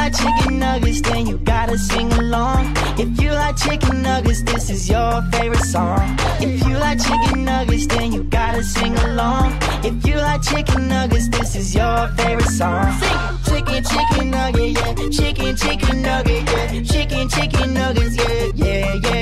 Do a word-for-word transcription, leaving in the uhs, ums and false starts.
like chicken nuggets, then you gotta sing along. If you like chicken nuggets, this is your favorite song. If you like chicken nuggets, then you gotta sing along. If you like chicken nuggets, this is your favorite song. Sing it. Chicken, chicken nugget, yeah. Chicken, chicken nugget, yeah. Chicken, chicken nuggets, yeah, yeah, yeah.